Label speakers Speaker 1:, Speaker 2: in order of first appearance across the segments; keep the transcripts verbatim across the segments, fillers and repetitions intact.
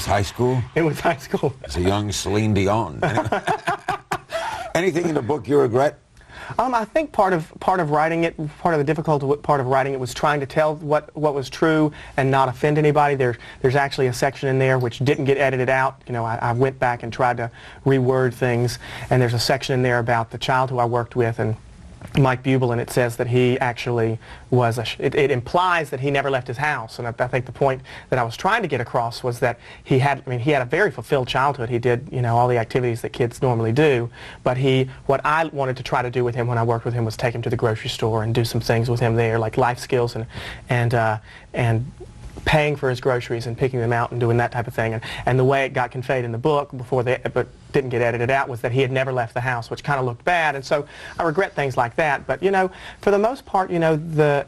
Speaker 1: was high school?
Speaker 2: It was high school.
Speaker 1: It's a young Celine Dion. Anything in the book you regret?
Speaker 2: Um, I think part of part of writing it, part of the difficult part of writing it was trying to tell what what was true and not offend anybody. There, there's actually a section in there which didn't get edited out. You know, I, I went back and tried to reword things, and there's a section in there about the child who I worked with, and Mike Bubel, and it says that he actually was a sh it, it implies that he never left his house, and I, I think the point that I was trying to get across was that he had I mean he had a very fulfilled childhood. He did, you know, all the activities that kids normally do, but he what I wanted to try to do with him when I worked with him was take him to the grocery store and do some things with him there, like life skills and and uh, and paying for his groceries and picking them out and doing that type of thing. And, and the way it got conveyed in the book before they but didn't get edited out was that he had never left the house, which kind of looked bad. And so I regret things like that. But, you know, for the most part, you know, the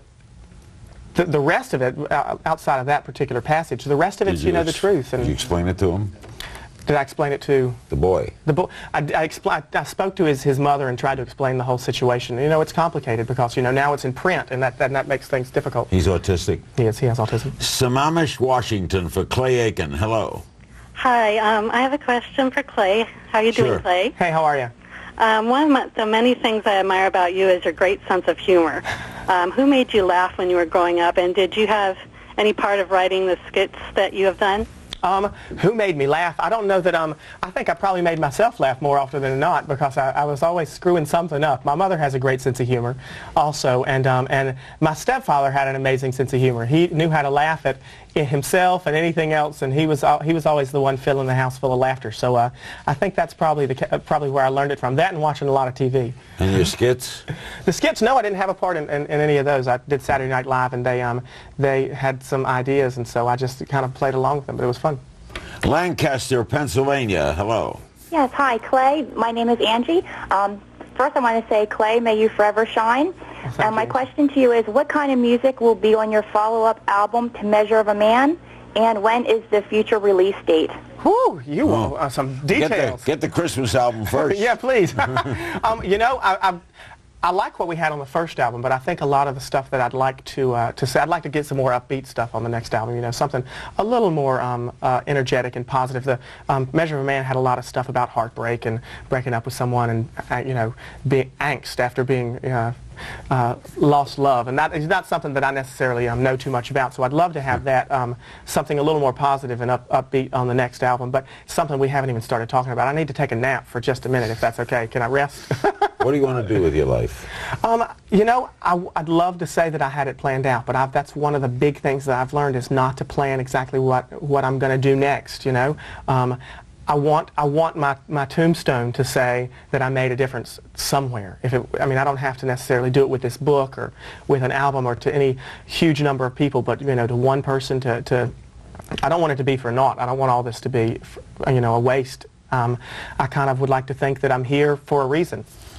Speaker 2: the, the rest of it, uh, outside of that particular passage, the rest of it's, you, you know, the truth. And
Speaker 1: did you explain it to him?
Speaker 2: Did I explain it to
Speaker 1: the boy?
Speaker 2: The boy. I, I, expl I spoke to his his mother and tried to explain the whole situation. You know, it's complicated because you know now it's in print, and that that, and that makes things difficult.
Speaker 1: He's autistic.
Speaker 2: He is. He has autism.
Speaker 1: Sammamish, Washington, for Clay Aiken. Hello.
Speaker 3: Hi. Um, I have a question for Clay. How are you
Speaker 1: Sure.
Speaker 3: doing, Clay?
Speaker 2: Hey, how are you?
Speaker 3: Um, one of my, the many things I admire about you is your great sense of humor. Um, who made you laugh when you were growing up, and did you have any part of writing the skits that you have done?
Speaker 2: Um, who made me laugh? I don't know that, um, I think I probably made myself laugh more often than not because I, I was always screwing something up. My mother has a great sense of humor also, and, um, and my stepfather had an amazing sense of humor. He knew how to laugh at himself and anything else, and he was, uh, he was always the one filling the house full of laughter. So uh, I think that's probably, the, uh, probably where I learned it from, that and watching a lot of T V.
Speaker 1: And your skits?
Speaker 2: The skits, no, I didn't have a part in, in, in any of those. I did Saturday Night Live, and they, um, they had some ideas, and so I just kind of played along with them, but it was fun.
Speaker 1: Lancaster, Pennsylvania. Hello.
Speaker 4: Yes, hi, Clay. My name is Angie. Um, first, I want to say, Clay, may you forever shine.
Speaker 2: Well,
Speaker 4: and my
Speaker 2: you.
Speaker 4: question to you is, what kind of music will be on your follow-up album, To Measure of a Man, and when is the future release date?
Speaker 2: Whew, you
Speaker 1: Oh.
Speaker 2: want uh, some
Speaker 1: Get
Speaker 2: details.
Speaker 1: the, get the Christmas album first.
Speaker 2: Yeah, please. um, you know, I, I, I like what we had on the first album, but I think a lot of the stuff that I'd like to uh, to say, I'd like to get some more upbeat stuff on the next album. You know, something a little more um, uh, energetic and positive. The um, Measure of a Man had a lot of stuff about heartbreak and breaking up with someone, and uh, you know, being angst after being uh, uh, lost love, and that is not something that I necessarily um, know too much about. So I'd love to have that um, something a little more positive and up, upbeat on the next album, but something we haven't even started talking about. I need to take a nap for just a minute, if that's okay. Can I rest?
Speaker 1: What do you want to do with your life?
Speaker 2: Um, you know, I, I'd love to say that I had it planned out, but I've, that's one of the big things that I've learned is not to plan exactly what, what I'm going to do next, you know. Um, I want, I want my, my tombstone to say that I made a difference somewhere. If it, I mean, I don't have to necessarily do it with this book or with an album or to any huge number of people, but, you know, to one person to, to I don't want it to be for naught. I don't want all this to be, you know, a waste. Um, I kind of would like to think that I'm here for a reason.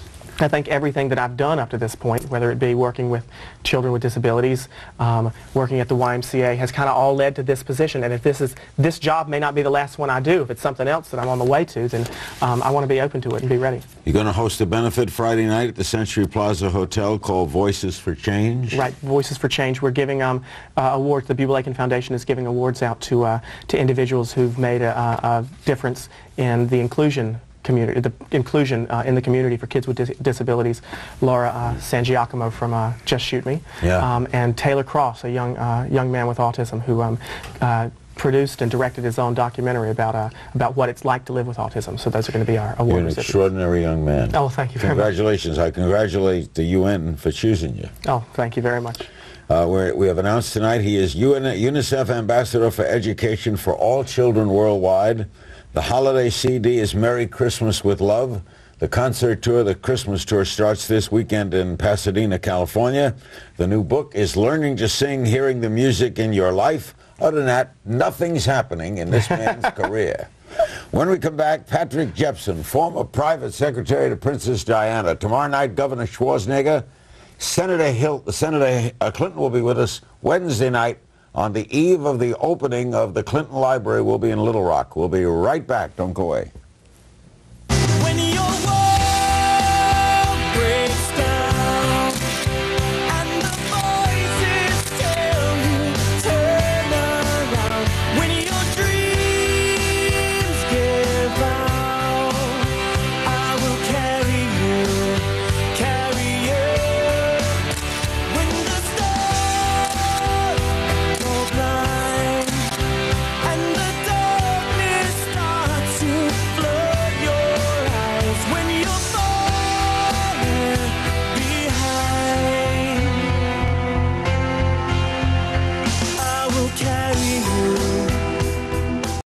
Speaker 2: I think everything that I've done up to this point, whether it be working with children with disabilities, um, working at the Y M C A, has kind of all led to this position. And if this is this job may not be the last one I do, if it's something else that I'm on the way to, then um, I want to be open to it and be ready.
Speaker 1: You're going to host a benefit Friday night at the Century Plaza Hotel called Voices for Change.
Speaker 2: Right, Voices for Change. We're giving um, uh, awards. The Bubel Aiken Foundation is giving awards out to uh, to individuals who've made a, a difference in the inclusion. Community, the inclusion uh, in the community for kids with dis disabilities. Laura uh, Sangiacomo from uh, Just Shoot Me,
Speaker 1: yeah.
Speaker 2: um, and Taylor Cross, a young uh, young man with autism who um, uh, produced and directed his own documentary about uh, about what it's like to live with autism. So those are going to be our award
Speaker 1: You're an
Speaker 2: recipients.
Speaker 1: extraordinary young man.
Speaker 2: Oh, thank you very
Speaker 1: Congratulations.
Speaker 2: much.
Speaker 1: I congratulate the U N for choosing you.
Speaker 2: Oh, thank you very much.
Speaker 1: Uh, we're, we have announced tonight he is U N UNICEF Ambassador for Education for all children worldwide. The holiday C D is Merry Christmas with Love. The concert tour, the Christmas tour, starts this weekend in Pasadena, California. The new book is Learning to Sing, Hearing the Music in Your Life. Other than that, nothing's happening in this man's career. When we come back, Patrick Jepson, former private secretary to Princess Diana. Tomorrow night, Governor Schwarzenegger. Senator Hill, Senator Clinton will be with us Wednesday night. On the eve of the opening of the Clinton Library, we'll be in Little Rock. We'll be right back. Don't go away.